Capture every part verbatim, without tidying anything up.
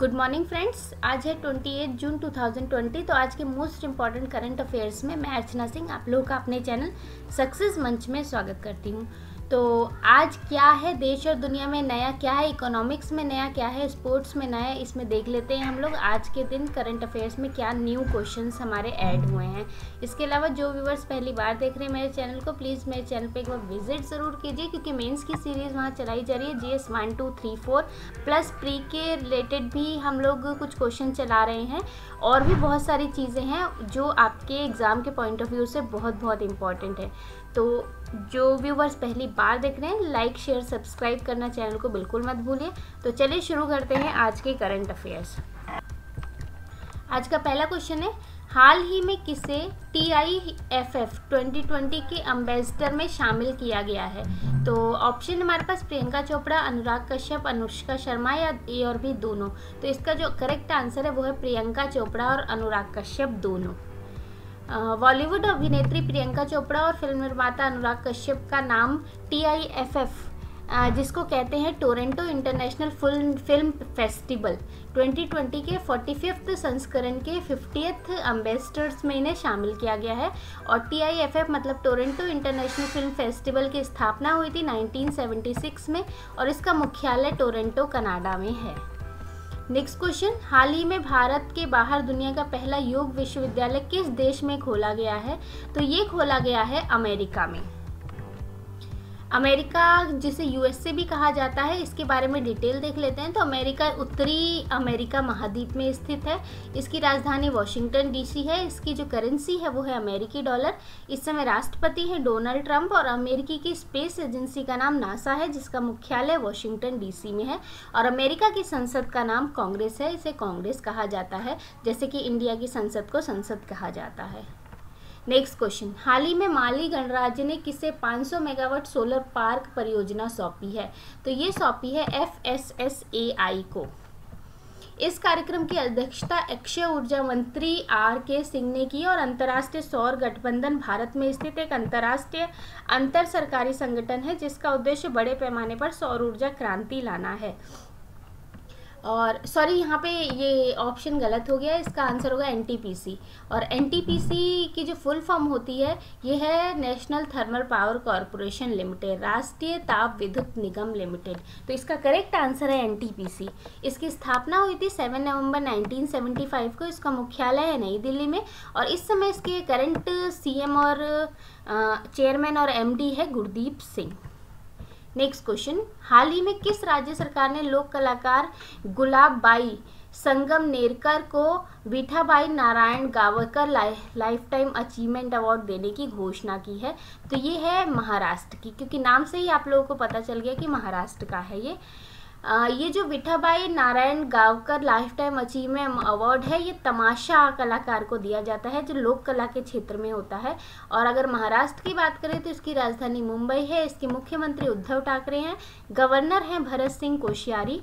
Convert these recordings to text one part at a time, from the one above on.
Good morning friends, आज है अट्ठाईस जून दो हज़ार बीस। तो आज के मोस्ट इम्पॉर्टेंट करंट अफेयर्स में मैं अर्चना सिंह आप लोगों का अपने चैनल सक्सेस मंच में स्वागत करती हूँ। तो आज क्या है देश और दुनिया में नया, क्या है इकोनॉमिक्स में नया, क्या है स्पोर्ट्स में नया, इसमें देख लेते हैं हम लोग आज के दिन करंट अफेयर्स में क्या न्यू क्वेश्चंस हमारे ऐड हुए हैं। इसके अलावा जो व्यूवर्स पहली बार देख रहे हैं मेरे चैनल को, प्लीज़ मेरे चैनल पे एक बार विजिट ज़रूर कीजिए, क्योंकि मेंस की सीरीज़ वहाँ चलाई जा रही है। G S one two three four plus pre के रिलेटेड भी हम लोग कुछ क्वेश्चन चला रहे हैं, और भी बहुत सारी चीज़ें हैं जो आपके एग्ज़ाम के पॉइंट ऑफ व्यू से बहुत बहुत इम्पॉर्टेंट है। तो जो व्यूवर्स पहली बार देख रहे हैं, लाइक शेयर सब्सक्राइब करना चैनल को बिल्कुल मत भूलिए। तो चलिए शुरू करते हैं आज के करंट अफेयर्स। आज का पहला क्वेश्चन है, हाल ही में किसे T I F F twenty twenty के एम्बेसडर में शामिल किया गया है? तो ऑप्शन हमारे पास प्रियंका चोपड़ा, अनुराग कश्यप, अनुष्का शर्मा या ए और बी दोनों। तो इसका जो करेक्ट आंसर है वो है प्रियंका चोपड़ा और अनुराग कश्यप दोनों। बॉलीवुड अभिनेत्री प्रियंका चोपड़ा और फिल्म निर्माता अनुराग कश्यप का नाम टी आई एफ एफ, जिसको कहते हैं Toronto international film film festival twenty twenty के पैंतालीसवें संस्करण के फिफ्टियथ एम्बेसडर्स में इन्हें शामिल किया गया है। और टी आई एफ एफ मतलब टोरंटो इंटरनेशनल फिल्म फेस्टिवल की स्थापना हुई थी नाइनटीन सेवेंटी सिक्स में, और इसका मुख्यालय टोरंटो कनाडा में है। नेक्स्ट क्वेश्चन, हाल ही में भारत के बाहर दुनिया का पहला योग विश्वविद्यालय किस देश में खोला गया है? तो ये खोला गया है अमेरिका में। अमेरिका जिसे यू एस ए भी कहा जाता है, इसके बारे में डिटेल देख लेते हैं। तो अमेरिका उत्तरी अमेरिका महाद्वीप में स्थित है। इसकी राजधानी वॉशिंगटन डी सी है। इसकी जो करेंसी है वो है अमेरिकी डॉलर। इस समय राष्ट्रपति हैं डोनाल्ड ट्रंप, और अमेरिकी की स्पेस एजेंसी का नाम नासा है, जिसका मुख्यालय वॉशिंगटन डी सी में है। और अमेरिका की संसद का नाम कांग्रेस है, इसे कांग्रेस कहा जाता है, जैसे कि इंडिया की संसद को संसद कहा जाता है। नेक्स्ट क्वेश्चन, हाल ही में माली गणराज्य ने किसे पाँच सौ मेगावाट सोलर पार्क परियोजना सौंपी है? तो ये सौंपी है F S S A I को। इस कार्यक्रम की अध्यक्षता अक्षय ऊर्जा मंत्री आर के सिंह ने की, और अंतर्राष्ट्रीय सौर गठबंधन भारत में स्थित एक अंतर्राष्ट्रीय अंतर सरकारी संगठन है, जिसका उद्देश्य बड़े पैमाने पर सौर ऊर्जा क्रांति लाना है। और सॉरी, यहाँ पे ये ऑप्शन गलत हो गया, इसका आंसर होगा एन टी पी सी। और एन टी पी सी की जो फुल फॉर्म होती है ये है national thermal power corporation limited, राष्ट्रीय ताप विद्युत निगम लिमिटेड। तो इसका करेक्ट आंसर है एन टी पी सी। इसकी स्थापना हुई थी सात नवंबर नाइनटीन सेवेंटी फाइव को। इसका मुख्यालय है नई दिल्ली में, और इस समय इसके करंट सी एम और चेयरमैन और एम डी है गुरदीप सिंह। नेक्स्ट क्वेश्चन, हाल ही में किस राज्य सरकार ने लोक कलाकार गुलाबबाई संगम नेरकर को Vithabai Narayan Gavkar life time achievement award देने की घोषणा की है? तो ये है महाराष्ट्र की, क्योंकि नाम से ही आप लोगों को पता चल गया कि महाराष्ट्र का है ये। आ, ये जो Vithabai Narayan Gavkar life time achievement award है, ये तमाशा कलाकार को दिया जाता है, जो लोक कला के क्षेत्र में होता है। और अगर महाराष्ट्र की बात करें तो इसकी राजधानी मुंबई है। इसके मुख्यमंत्री उद्धव ठाकरे हैं, गवर्नर हैं भरत सिंह कोश्यारी।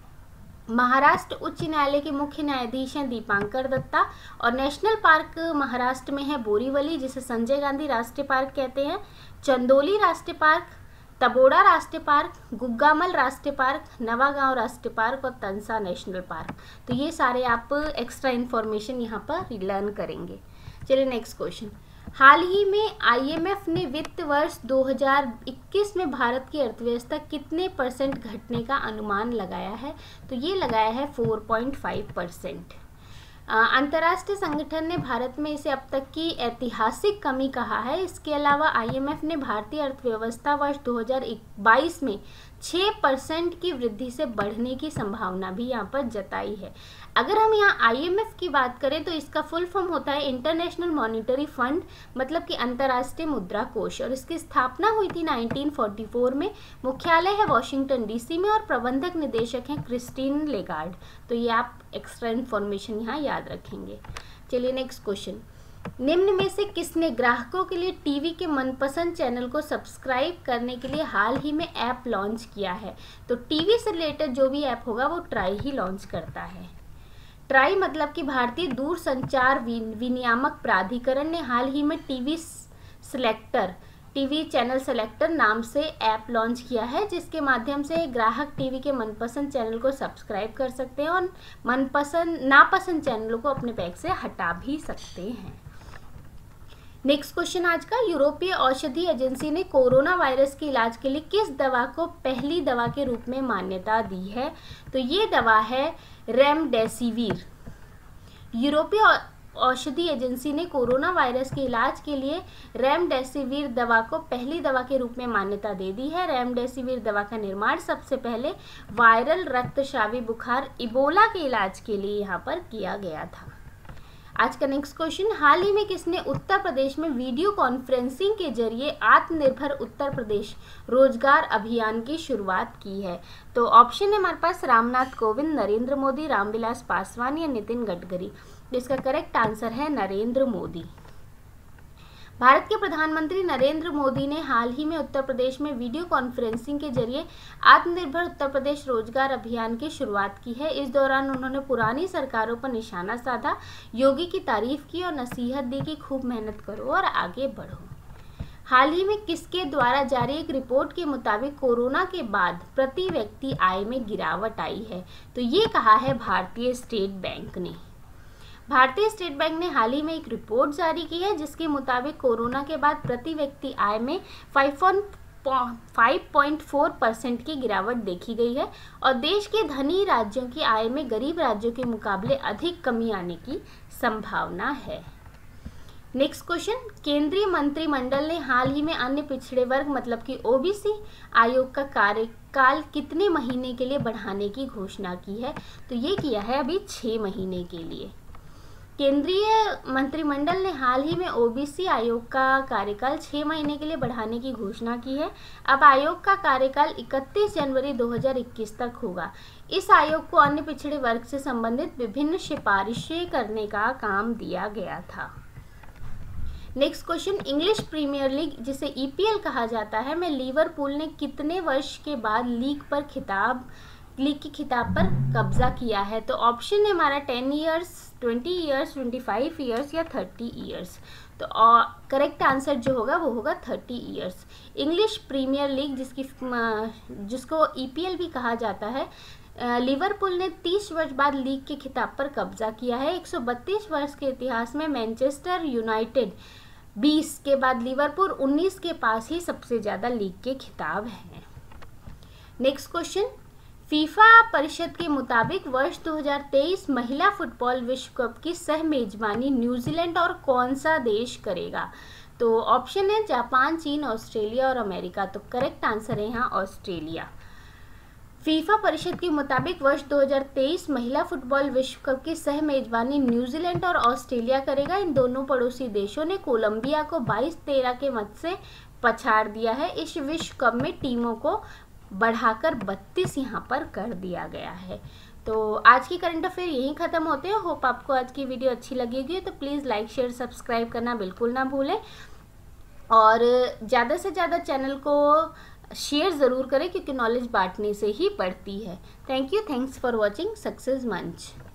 महाराष्ट्र उच्च न्यायालय के मुख्य न्यायाधीश हैं दीपांकर दत्ता। और नेशनल पार्क महाराष्ट्र में है बोरीवली, जिसे संजय गांधी राष्ट्रीय पार्क कहते हैं, चंदोली राष्ट्रीय पार्क, तबोड़ा राष्ट्रीय पार्क, गुग्गामल राष्ट्रीय पार्क, नवागांव राष्ट्रीय पार्क और तंसा नेशनल पार्क। तो ये सारे आप एक्स्ट्रा इन्फॉर्मेशन यहाँ पर लर्न करेंगे। चलिए नेक्स्ट क्वेश्चन, हाल ही में आई एम एफ ने वित्त वर्ष दो हज़ार इक्कीस में भारत की अर्थव्यवस्था कितने परसेंट घटने का अनुमान लगाया है? तो ये लगाया है चार पॉइंट पाँच परसेंट। अंतर्राष्ट्रीय संगठन ने भारत में इसे अब तक की ऐतिहासिक कमी कहा है। इसके अलावा आई एम एफ ने भारतीय अर्थव्यवस्था वर्ष दो हज़ार बाईस में छह परसेंट की वृद्धि से बढ़ने की संभावना भी यहाँ पर जताई है। अगर हम यहाँ आई एम एफ की बात करें तो इसका फुल फॉर्म होता है इंटरनेशनल मॉनिटरी फंड, मतलब कि अंतर्राष्ट्रीय मुद्रा कोष, और इसकी स्थापना हुई थी नाइनटीन फोर्टी फोर में। मुख्यालय है वॉशिंगटन डी सी में, और प्रबंधक निदेशक हैं क्रिस्टीन लेगार्ड। तो ये आप एक्स्ट्रा इन्फॉर्मेशन यहाँ याद रखेंगे। चलिए नेक्स्ट क्वेश्चन, निम्न में से किसने ग्राहकों के लिए टीवी के मनपसंद चैनल को सब्सक्राइब करने के लिए हाल ही में ऐप लॉन्च किया है? तो टीवी से रिलेटेड जो भी ऐप होगा वो ट्राई ही लॉन्च करता है। ट्राई मतलब कि भारतीय दूरसंचार विनियामक प्राधिकरण ने हाल ही में TV selector TV channel selector नाम से ऐप लॉन्च किया है, जिसके माध्यम से ग्राहक टीवी के मनपसंद चैनल को सब्सक्राइब कर सकते हैं और मनपसंद नापसंद चैनलों को अपने पैक से हटा भी सकते हैं। नेक्स्ट क्वेश्चन आज का, यूरोपीय औषधि एजेंसी ने कोरोना वायरस के इलाज के लिए किस दवा को पहली दवा के रूप में मान्यता दी है? तो ये दवा है रेमडेसिविर। यूरोपीय औषधि एजेंसी ने कोरोना वायरस के इलाज के लिए रेमडेसिविर दवा को पहली दवा के रूप में मान्यता दे दी है। रेमडेसिविर दवा का निर्माण सबसे पहले वायरल रक्तस्रावी बुखार इबोला के इलाज के लिए यहाँ पर किया गया था। आज का नेक्स्ट क्वेश्चन, हाल ही में किसने उत्तर प्रदेश में वीडियो कॉन्फ्रेंसिंग के जरिए आत्मनिर्भर उत्तर प्रदेश रोजगार अभियान की शुरुआत की है? तो ऑप्शन है हमारे पास रामनाथ कोविंद, नरेंद्र मोदी, रामविलास पासवान या नितिन गडकरी। इसका करेक्ट आंसर है नरेंद्र मोदी। भारत के प्रधानमंत्री नरेंद्र मोदी ने हाल ही में उत्तर प्रदेश में वीडियो कॉन्फ्रेंसिंग के जरिए आत्मनिर्भर उत्तर प्रदेश रोजगार अभियान की शुरुआत की है। इस दौरान उन्होंने पुरानी सरकारों पर निशाना साधा, योगी की तारीफ की और नसीहत दी कि खूब मेहनत करो और आगे बढ़ो। हाल ही में किसके द्वारा जारी एक रिपोर्ट के मुताबिक कोरोना के बाद प्रति व्यक्ति आय में गिरावट आई है? तो ये कहा है भारतीय स्टेट बैंक ने। भारतीय स्टेट बैंक ने हाल ही में एक रिपोर्ट जारी की है, जिसके मुताबिक कोरोना के बाद प्रति व्यक्ति आय में फाइव पॉइंट फोर परसेंट की गिरावट देखी गई है और देश के धनी राज्यों की आय में गरीब राज्यों के मुकाबले अधिक कमी आने की संभावना है। नेक्स्ट क्वेश्चन, केंद्रीय मंत्रिमंडल ने हाल ही में अन्य पिछड़े वर्ग मतलब कि ओबीसी आयोग का कार्यकाल कितने महीने के लिए बढ़ाने की घोषणा की है? तो ये किया है अभी छः महीने के लिए। केंद्रीय मंत्रिमंडल ने हाल ही में ओबीसी आयोग का कार्यकाल छः महीने के लिए बढ़ाने की घोषणा की है। अब आयोग का कार्यकाल इकतीस जनवरी दो हज़ार इक्कीस तक होगा। इस आयोग को अन्य पिछड़े वर्ग से संबंधित विभिन्न सिफारिशें करने का काम दिया गया था। Next question, English premier league जिसे ईपीएल कहा जाता है में लिवरपूल ने कितने वर्ष के बाद लीग पर खिताब लीग की खिताब पर कब्जा किया है? तो ऑप्शन है हमारा ten years, twenty years, twenty five years या थर्टी ईयर्स। तो करेक्ट आंसर जो होगा वो होगा thirty years. English premier league जिसकी जिसको ईपीएल भी कहा जाता है, लिवरपूल ने तीस वर्ष बाद लीग के खिताब पर कब्जा किया है। एक सौ बत्तीस वर्ष के इतिहास में मैनचेस्टर यूनाइटेड बीस के बाद लिवरपूल उन्नीस के पास ही सबसे ज़्यादा लीग के खिताब हैं। नेक्स्ट क्वेश्चन, फीफा परिषद के मुताबिक वर्ष दो हज़ार तेईस महिला फुटबॉल विश्व कप की सह मेजबानी न्यूजीलैंड और कौन सा देश करेगा? तो ऑप्शन है जापान, चीन, ऑस्ट्रेलिया और अमेरिका। तो करेक्ट आंसर है यहाँ ऑस्ट्रेलिया। फीफा परिषद के मुताबिक वर्ष दो हज़ार तेईस महिला फुटबॉल विश्व कप की सह मेजबानी न्यूजीलैंड और ऑस्ट्रेलिया करेगा। इन दोनों पड़ोसी देशों ने कोलंबिया को बाईस तेरह के मत से पछाड़ दिया है। इस विश्व कप में टीमों को बढ़ाकर बत्तीस यहाँ पर कर दिया गया है। तो आज की करंट अफेयर यहीं ख़त्म होते हैं। होप आपको आज की वीडियो अच्छी लगेगी, तो प्लीज़ लाइक शेयर सब्सक्राइब करना बिल्कुल ना भूलें और ज़्यादा से ज़्यादा चैनल को शेयर ज़रूर करें, क्योंकि नॉलेज बांटने से ही बढ़ती है। Thank you, thanks for watching success मंच।